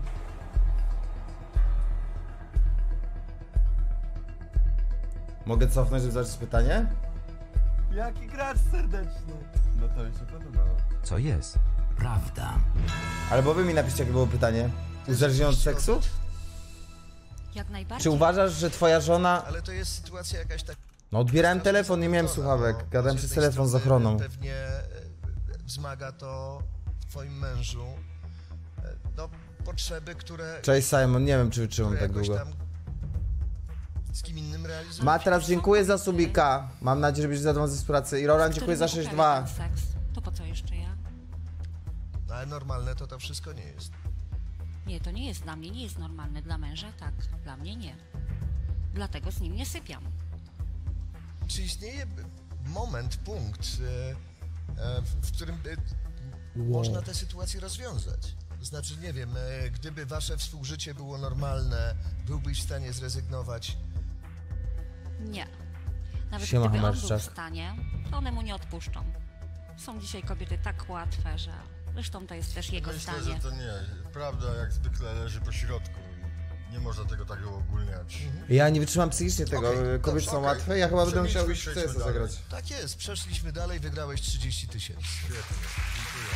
Mogę cofnąć, żeby zacząć pytanie? Jaki gracz serdeczny. No to mi się podobało. Co jest? prawda. Albo wy mi napiszcie, jakie było pytanie. Uzależniony od seksu? Jak najbardziej. Czy uważasz, że twoja żona... Ale to jest sytuacja jakaś tak... No odbierałem telefon, nie miałem słuchawek. Gadałem przez telefon z ochroną. Pewnie wzmaga to w twoim mężu no, potrzeby, które... Cześć Simon, nie wiem czy wytrzymam które tak jakoś długo. tam z kim innym realizuje. Matras, dziękuję za subika. Mam nadzieję, że będziesz zadowolony z pracy. I Roland, dziękuję za Który 6-2. ten seks. To po co jeszcze ja? No, ale normalne to wszystko nie jest. Nie, to nie jest dla mnie, nie jest normalne. Dla męża tak, dla mnie nie. Dlatego z nim nie sypiam. Czy istnieje moment, punkt, w którym można tę sytuację rozwiązać? To znaczy, nie wiem, gdyby wasze współżycie było normalne, byłbyś w stanie zrezygnować? Nie. Nawet Siema, gdyby on był Hamarczak. w stanie, to one mu nie odpuszczą. Są dzisiaj kobiety tak łatwe, że... Zresztą to jest też jego Myślę, zdanie. że to nie. Prawda jak zwykle leży po środku. Nie można tego tak uogólniać. Ja nie wytrzymam psychicznie tego. Okej, Kobiety dobrze, są okej. łatwe, ja chyba będę musiał iść w Przejdźmy CS dalej. zagrać. Tak jest, przeszliśmy dalej, wygrałeś 30 000. Świetnie, dziękuję.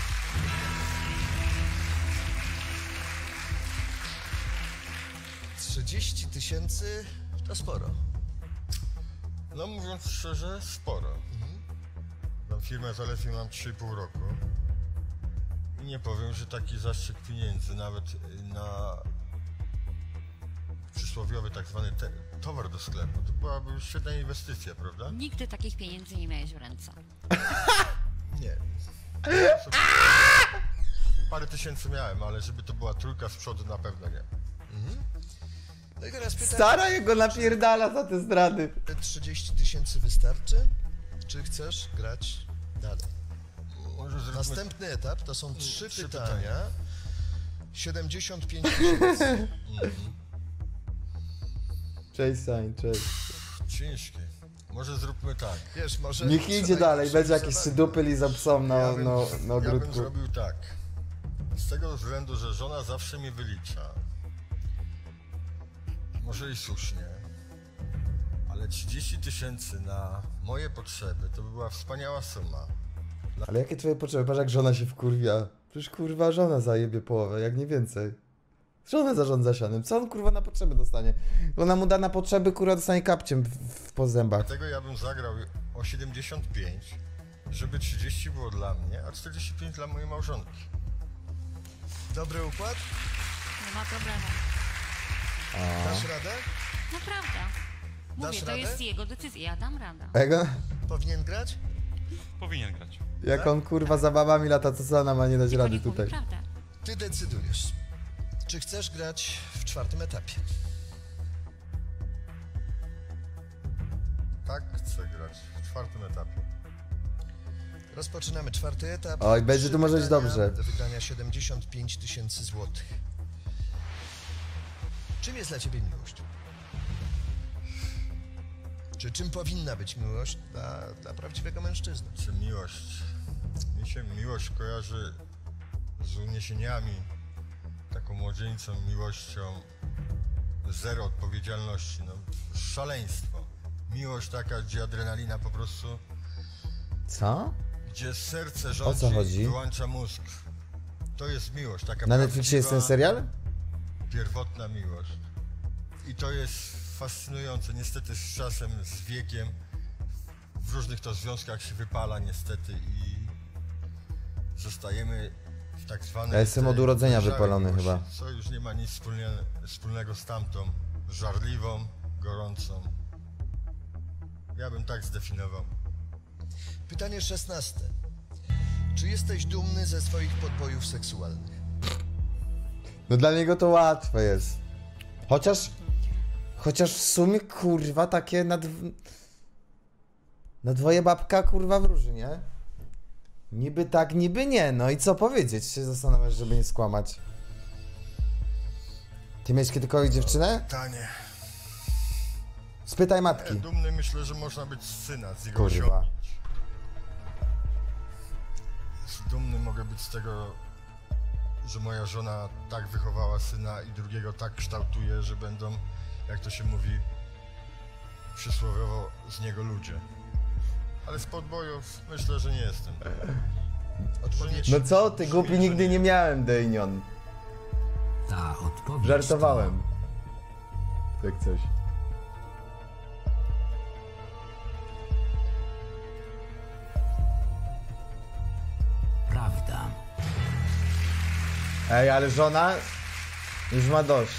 Trzydzieści 000 to sporo. No mówiąc szczerze, sporo. Mam firmę zaledwie mam 3,5 roku. I nie powiem, że taki zastrzyk pieniędzy nawet na przysłowiowy tak zwany towar do sklepu, to byłaby już świetna inwestycja, prawda? Nigdy takich pieniędzy nie miałeś w ręce. Nie. Parę tysięcy miałem, ale żeby to była trójka z przodu na pewno nie. No i teraz pytanie, Stara jego napierdala za te zdrady. 30 000 wystarczy? Czy chcesz grać dalej? Może zróbmy... Następny etap to są 3 trzy pytania. 75 000. Cześć, Sain, cześć. Ciężkie. Może zróbmy tak. Wiesz, może... Niech idzie trzeba dalej, jakoś będzie jakieś zadanie. dupy lizał psom na Ja bym ogródku. zrobił tak. Z tego względu, że żona zawsze mnie wylicza. Może i słusznie. Ale 30 000 na moje potrzeby to by była wspaniała suma. Ale jakie twoje potrzeby? Patrz jak żona się wkurwia. Przecież kurwa żona zajebie połowę, jak nie więcej. Żona zarządza sianem. Co on kurwa na potrzeby dostanie? Ona mu da na potrzeby, kurwa dostanie kapciem po zębach. Dlatego ja bym zagrał o 75, żeby 30 było dla mnie, a 45 dla mojej małżonki. Dobry układ? Nie ma problemu. Dasz radę? Naprawdę. Mówię, Dasz to radę? jest jego decyzja, ja dam radę. A jak, on, Powinien grać? Powinien grać. jak on kurwa za babami lata, to co ona ma nie dać Tylko rady niech mówi tutaj? prawdę. Ty decydujesz. Czy chcesz grać w 4. etapie? Tak chcę grać w 4. etapie. Rozpoczynamy 4. etap. Oj, będzie 3 tu może być pytania, dobrze. Do wygrania 75 000 złotych. Czym jest dla ciebie miłość? Czy czym powinna być miłość dla prawdziwego mężczyzny? Czy miłość? Mi się miłość kojarzy z uniesieniami, taką młodzieńczą miłością, zero odpowiedzialności, no szaleństwo. Miłość taka, gdzie adrenalina po prostu, Co? gdzie serce O rządzi, co chodzi? wyłącza mózg. To jest miłość, taka Na Netflixie jest ten serial? pierwotna miłość. I to jest fascynujące. Niestety z czasem, z wiekiem, w różnych to związkach się wypala niestety i zostajemy w tak zwanej... Ja jestem od tej urodzenia dojrzałej wypalony miłości, chyba. Co już nie ma nic wspólnego z tamtą, żarliwą, gorącą. Ja bym tak zdefiniował. Pytanie 16. Czy jesteś dumny ze swoich podbojów seksualnych? No dla niego to łatwe jest. Chociaż w sumie kurwa takie na dwoje babka kurwa wróży, nie? Niby tak, niby nie. No i co powiedzieć? Się zastanawiasz, żeby nie skłamać. Ty miałeś kiedykolwiek dziewczynę? Pytanie. Spytaj matki. Dumny myślę, że można być z syna, z jego Kurwa. osiągnięć. Dumny mogę być z tego, że moja żona tak wychowała syna i drugiego tak kształtuje, że będą, jak to się mówi przysłowiowo, z niego ludzie. Ale z podbojów myślę, że nie jestem. Odpowiedź. No co ty, głupi nigdy nie miałem, Dejnion. Ta odpowiedź Żartowałem. Jak coś. to prawda. Ej, ale żona już ma dość.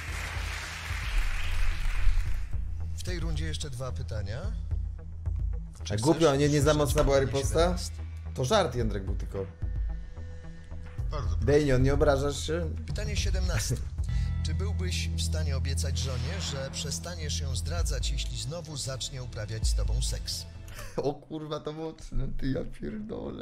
W tej rundzie jeszcze 2 pytania. Czy A chcesz głupio, nie za usłyszeć mocna była pytanie riposta? 17? To żart, Jędrek był tylko. Bardzo proszę. Dejnion, nie obrażasz się? Pytanie 17. Czy byłbyś w stanie obiecać żonie, że przestaniesz ją zdradzać, jeśli znowu zacznie uprawiać z tobą seks? O kurwa, to mocne, ty ja pierdolę.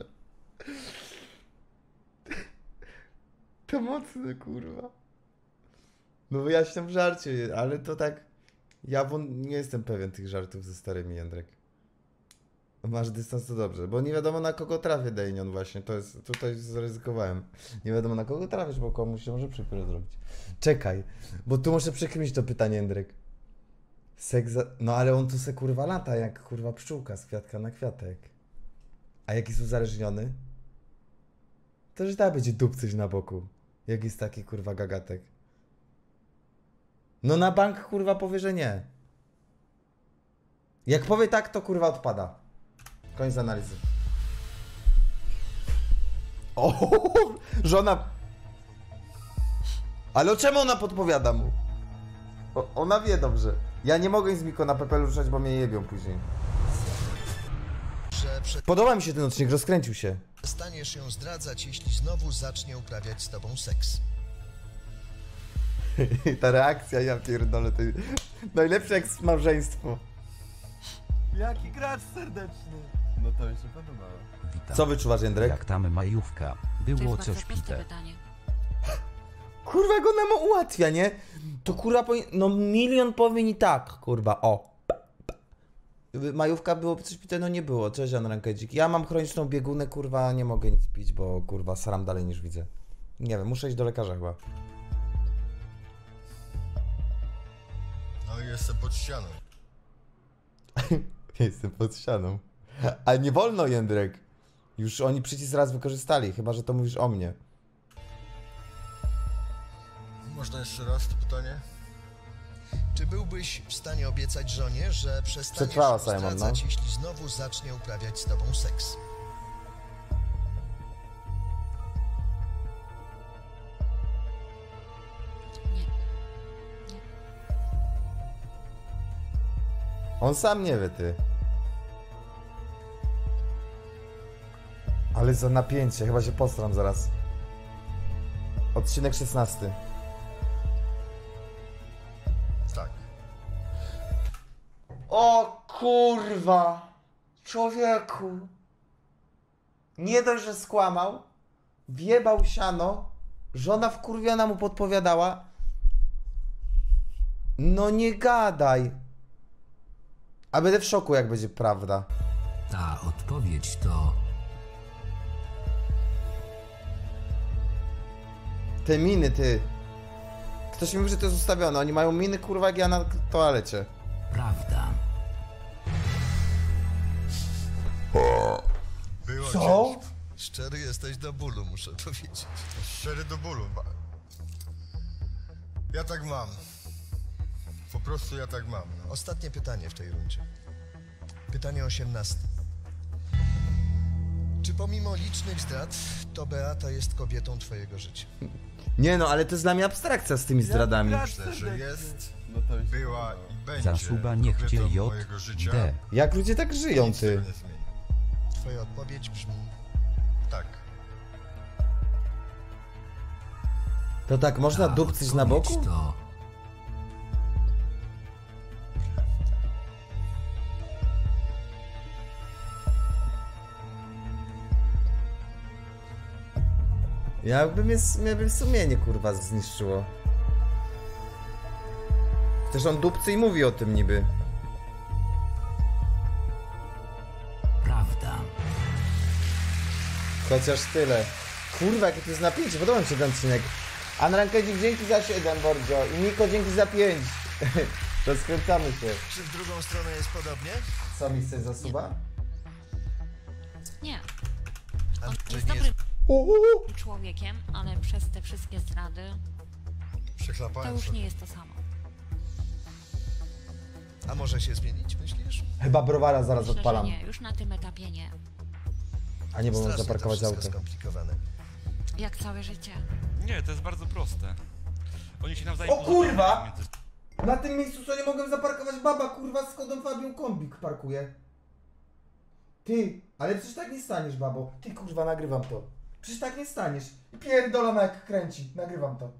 To mocne, kurwa. No wyjaśniam w żarcie, ale to tak... Ja nie jestem pewien tych żartów ze starymi, Jędrek. Masz dystans, to dobrze, bo nie wiadomo na kogo trafię, Dejnion, właśnie, to jest, tutaj zaryzykowałem. Nie wiadomo na kogo trafisz, bo komuś się może przykro zrobić. Czekaj, bo tu muszę przekminić to pytanie, Jędrek. No ale on tu se kurwa lata, jak kurwa pszczółka z kwiatka na kwiatek. A jak jest uzależniony? To że da będzie dupcyć na boku, jak jest taki kurwa gagatek. No na bank kurwa powie, że nie. Jak powie tak, to kurwa odpada. Koniec analizy. O, żona... Ale o czemu ona podpowiada mu? Ona wie dobrze. Ja nie mogę z Miko na pepelu ruszać, bo mnie jebią później. Że Podoba mi się ten odcinek, rozkręcił się. przestaniesz ją zdradzać, jeśli znowu zacznie uprawiać z tobą seks? Ta reakcja, ja pierdolę, to najlepsze jak małżeństwo. Jaki gracz serdeczny. No to mi się podobało. Witam. Co wyczuwasz, Jędrek? Jak tam majówka? To jest Było bardzo coś proste pite. pytanie. Kurwa, jak ona mu ułatwia, nie? To kurwa no milion powinien i tak, kurwa, o. Majówka było coś pite, no nie było. Cześć, Jan Rankedzik. Ja mam chroniczną biegunę, kurwa, nie mogę nic pić, bo kurwa sram dalej niż widzę. Nie wiem, muszę iść do lekarza chyba. No i jestem pod ścianą. Jestem pod ścianą. A nie wolno, Jędrek. Już oni przycisk raz wykorzystali, chyba że to mówisz o mnie. Można jeszcze raz to pytanie? Czy byłbyś w stanie obiecać żonie, że przestaniesz Przetrwała, Simon, zdradzać, no. jeśli znowu zacznie uprawiać z tobą seks? Nie. On sam nie wie, ty. Ale za napięcie, chyba się postram zaraz. Odcinek 16. Tak. O kurwa! Człowieku! Nie dość, że skłamał, wjebał siano, żona wkurwiona mu podpowiadała. No nie gadaj! A będę w szoku, jak będzie prawda. Ta odpowiedź to... Te miny, ty. Ktoś mi mówi, że to jest ustawione. Oni mają miny, kurwa, jak ja na toalecie. prawda. Było Co? ciężko. Szczery jesteś do bólu, muszę powiedzieć. Szczery do bólu. Ja tak mam. Po prostu ja tak mam. No. Ostatnie pytanie w tej rundzie. Pytanie 18. Czy pomimo licznych zdrad, to Beata jest kobietą twojego życia? Nie no, ale to jest dla mnie abstrakcja z tymi zdradami. Myślę, że jest, No to mi się była podobało. i będzie Za suba niech cię kobietą J, mojego życia. D. Jak ludzie tak żyją, Nic tego ty? nie zmieni. Twoja odpowiedź brzmi... Tak. To tak, można Ta dupcyć na odpowiedź boku? To... Mnie by sumienie, kurwa, zniszczyło. Też on dupcy i mówi o tym niby. prawda. Chociaż tyle. Kurwa, jakie to jest napięcie. Podoba mi się ten odcinek. Anrankedzik, dzięki za 7, Bordzio. I Niko, dzięki za 5. Rozkręcamy się. Czy w drugą stronę jest podobnie? Co mi chcesz za suba? Nie. Andrzej Jest nie dobrym jest... człowiekiem, ale przez te wszystkie zdrady to Przeklapałem już sobie. nie jest to samo. A może się zmienić, myślisz? Chyba browara zaraz Myślę, że odpalam. nie, już na tym etapie nie. A nie, bo mam Strasznie zaparkować to wszystko auto. skomplikowane. Jak całe życie. Nie, to jest bardzo proste. Oni się nawzajem O kurwa! poznają między- Na tym miejscu co nie mogłem zaparkować, baba kurwa z Skodą Fabią kombik parkuje. Ty, ale przecież tak nie staniesz, babo. Ty kurwa, nagrywam to. Przecież tak nie staniesz. Pierdolona jak kręci. Nagrywam to.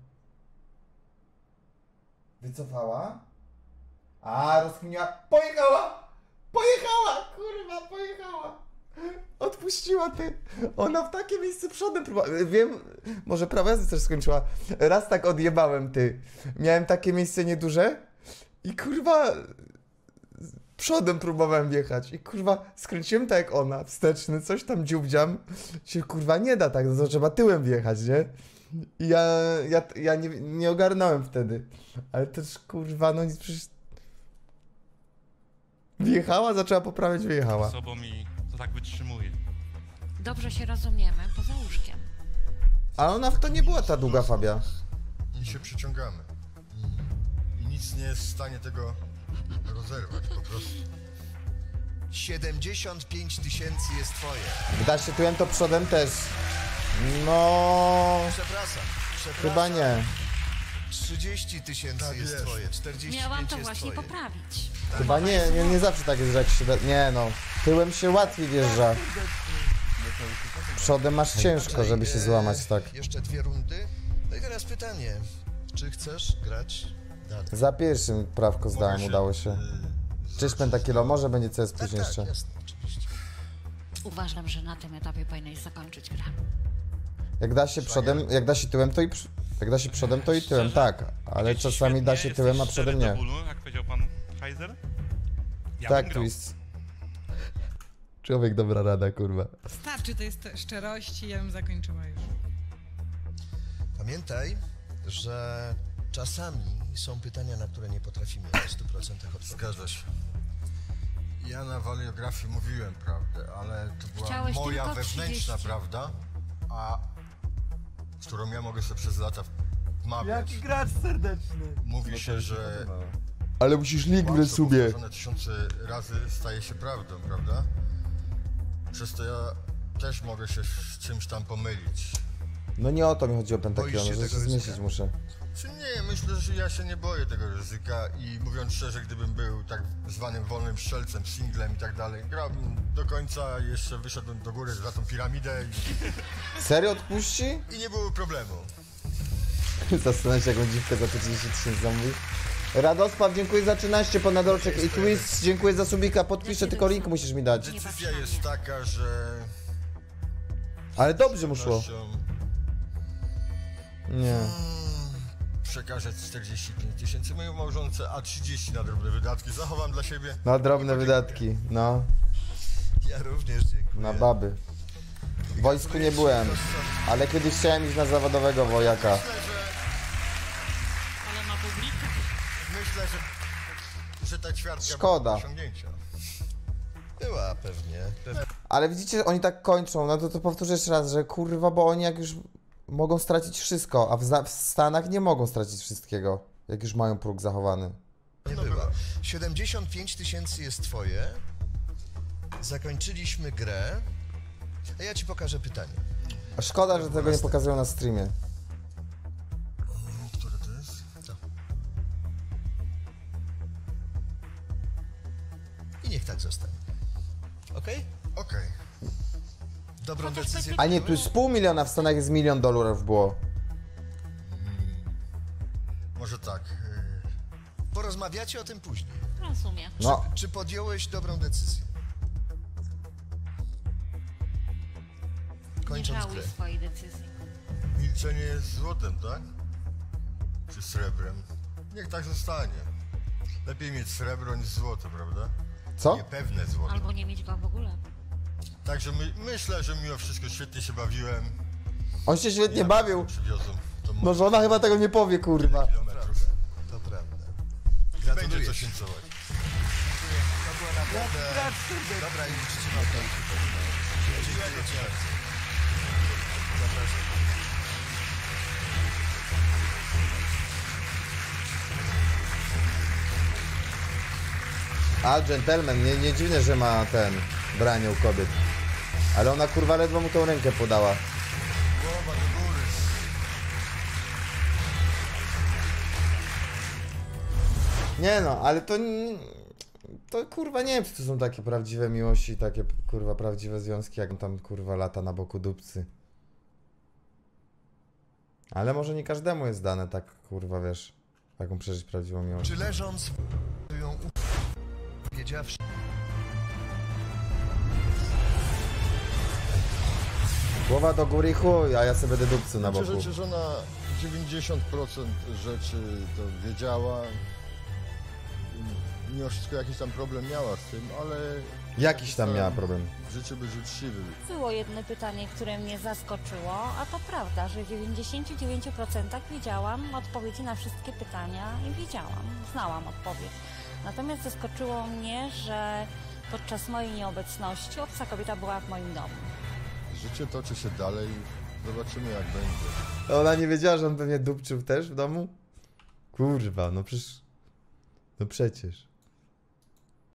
Wycofała? A, rozkminiła. Pojechała! Pojechała! Kurwa, pojechała! Odpuściła, ty. Ona w takie miejsce przodem próbowała. Wiem, może prawo jazdy też skończyła. Raz tak odjebałem, ty. Miałem takie miejsce nieduże i kurwa przodem próbowałem wjechać i kurwa skręciłem tak jak ona, wsteczny, coś tam dziubdziam. Się kurwa nie da tak, no to trzeba tyłem wjechać, nie? I ja nie ogarnąłem wtedy. Ale też kurwa, no nic, przecież wjechała, zaczęła poprawiać, wyjechała. sobą i to tak wytrzymuje. Dobrze się rozumiemy poza łóżkiem. A ona w to nie była ta długa Fabia. I się przyciągamy. I nic nie jest w stanie tego rozerwać po prostu. 75 000 jest twoje. Gda się tyłem, to przodem też. No... Przepraszam. Chyba nie. 30 000 Tak jest jest. twoje, 45 Miałam to jest właśnie twoje. poprawić. Chyba nie zawsze tak jest, że jak się da... Nie no. Tyłem się łatwiej wjeżdża. Przodem masz ciężko, żeby się złamać tak. Jeszcze 2 rundy. No i teraz pytanie. Czy chcesz grać dalej? Za pierwszym prawko zdałem, udało się. Cześć Pentakilo, może będzie CS Tak, później jeszcze. jasne, oczywiście. Uważam, że na tym etapie powinieneś zakończyć grę. Jak da się przodem, jak da się tyłem, to i jak da się przodem, to i tyłem, tak. Ale Idzie ci czasami da świetnie, się tyłem, a jesteś przodem szczery nie. do bólu, jak powiedział pan Heiser. Ja Tak, bym grał. twist. Człowiek, dobra rada, kurwa. Starczy tej szczerości, ja bym zakończyła już. Pamiętaj, że czasami są pytania, na które nie potrafimy w 100% odpowiedzieć. Zgadza się. Ja na waliografii mówiłem prawdę, ale to była Chciałeś moja tylko wewnętrzna 30. prawda, a z którą ja mogę sobie przez lata wmawiać. Jaki gracz serdeczny. Mówi się, że Ale musisz link w kłamstwo resumie. powtarzane tysiące razy staje się prawdą, prawda? Przez to ja też mogę się z czymś tam pomylić. No nie o to mi chodzi o Pentakilo, Boisz się że się tego zmieścić ryzyka? muszę. Czy nie, myślę, że ja się nie boję tego ryzyka i mówiąc szczerze, gdybym był tak zwanym wolnym strzelcem, singlem i tak dalej, grałbym do końca, jeszcze wyszedłbym do góry za tą piramidę Serio odpuści? i nie byłoby problemu. Zastanawiam się, jaką dziwkę za te 30 000 zamówi. Radosław, dziękuję za 13 ponadroczek i Twist, dziękuję za subika, podpiszę, tylko link musisz mi dać. Decyzja jest taka, że... Ale dobrze mu szło. przyjemnością Nie. Przekażę 45 000 mojej małżonce, a 30 na drobne wydatki zachowam dla siebie. Na drobne wydatki, no. Ja również dziękuję. Na baby. W wojsku nie byłem, ale kiedyś chciałem iść na zawodowego wojaka. Ale ma publikę. Myślę, że ta ćwiartka Szkoda. była do osiągnięcia. Była pewnie. Ale widzicie, oni tak kończą, no to powtórzę jeszcze raz, że kurwa, bo oni jak już mogą stracić wszystko, a w Stanach nie mogą stracić wszystkiego, jak już mają próg zachowany. Nie była. 75 000 jest twoje. Zakończyliśmy grę. A ja ci pokażę pytanie. A szkoda, że tego nie pokazują na streamie. Które to jest? I niech tak zostanie. Okej? Okej. Dobrą Chociaż decyzję. A nie, tu jest $500 000, a w Stanach jest $1 000 000 było. Może tak. Porozmawiacie o tym później. Rozumiem. No, Czy podjąłeś dobrą decyzję? Nie Kończąc grę. żałuj swojej decyzji. Milczenie jest złotem, tak? Czy srebrem? Niech tak zostanie. Lepiej mieć srebro niż złoto, prawda? co? Niepewne złoto. Albo nie mieć go w ogóle. Także myślę, że mimo wszystko świetnie się bawiłem. On się świetnie bawił. Przywiozą to No żona chyba tego nie powie, kurwa. kilometrów. To prawda. Będzie Gratuluję. co święcować. To było naprawdę... Dobra, i życzę wam to. Dziękuję ci bardzo. Zapraszam. A, gentleman, nie dziwne, że ma ten branie u kobiet. Ale ona kurwa ledwo mu tą rękę podała. Głowa do góry. Nie no, ale to... To kurwa nie wiem, czy to są takie prawdziwe miłości, takie kurwa prawdziwe związki, jak on tam kurwa lata na boku dupcy. Ale może nie każdemu jest dane tak kurwa, wiesz, taką przeżyć prawdziwą miłość. Czy leżąc ją powiedziawszy... Głowa do góry i chuj, a ja sobie będę dupcy na boku. Rzeczy, żona 90% rzeczy to wiedziała. Mimo wszystko jakiś tam problem miała z tym, ale... Jakiś tam miała problem. W życiu być uczciwy. Było jedno pytanie, które mnie zaskoczyło, a to prawda, że w 99% wiedziałam odpowiedzi na wszystkie pytania i znałam odpowiedź. Natomiast zaskoczyło mnie, że podczas mojej nieobecności obca kobieta była w moim domu. Życie toczy się dalej. Zobaczymy jak będzie. Ona nie wiedziała, że on pewnie dupczył też w domu? Kurwa, no przecież... No przecież.